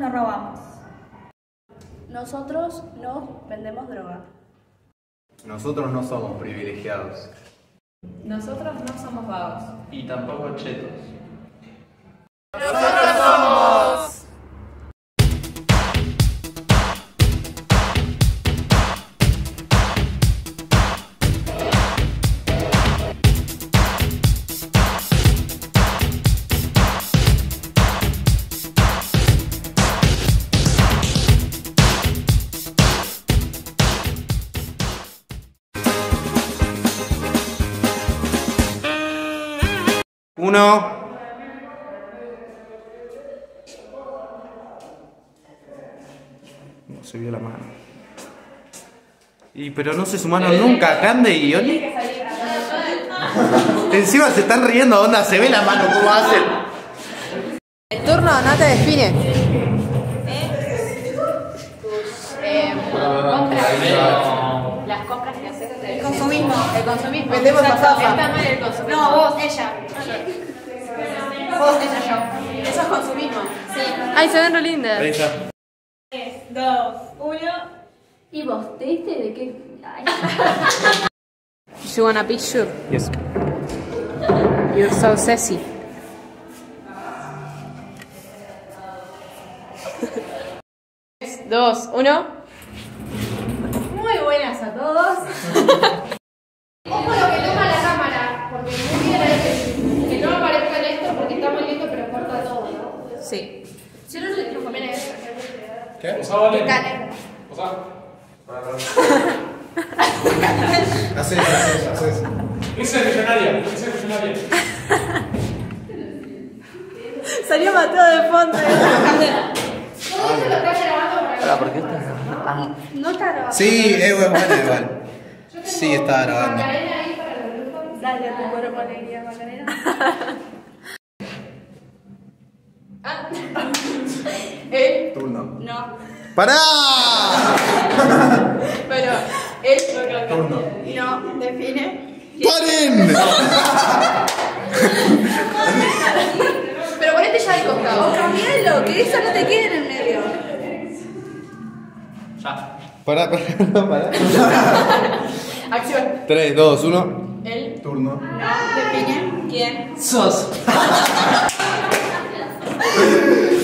no robamos. Nosotros no vendemos droga. Nosotros no somos privilegiados. Nosotros no somos vagos. Y tampoco chetos. ¡Nosotros somos! Uno. No se vio la mano. Pero no se sumaron nunca, Cande y Oli. Encima se están riendo, onda, se ve la mano, ¿cómo hacen? El turno no te define. Las compras que haces. El consumismo. El consumismo. Vendemos Exacto. pasaje. Está mal el consumismo. No, vos, ella. Vos, ella, yo. Eso es consumismo. Sí. Ay, se ven re lindas. Ahí está. 3, 2, 1. ¿Y vos? ¿Te diste de qué? Ay. You want a picture? Yes. You're so sassy. Dos, uno. Muy buenas a todos. Ojo lo que toma la cámara, porque muy bien que no aparezca en esto porque está muy lindo pero corta todo, ¿no? Sí. Si no, no conviene eso. ¿Qué? Posá, vale. Dale. Posá. Haces eso. Esa es millonaria. Esa es millonaria. Salió Mateo de fondo. Todo esto lo está grabando para ¿Por qué estás grabando? No está grabado. Sí, es bueno igual. Sí, está grabando. Macarena ahí para los grupos. Dale a tu cuerpo alegría, Macarena. Turno. No. ¡Pará! Bueno, él. Turno. No, define. ¡Paren! Pero ponete ya al costado. O cambialo, que esa no te quede en el medio. Ya. Pará. Acción. 3, 2, 1. Él. Turno. No, define. ¿Quién? Sos.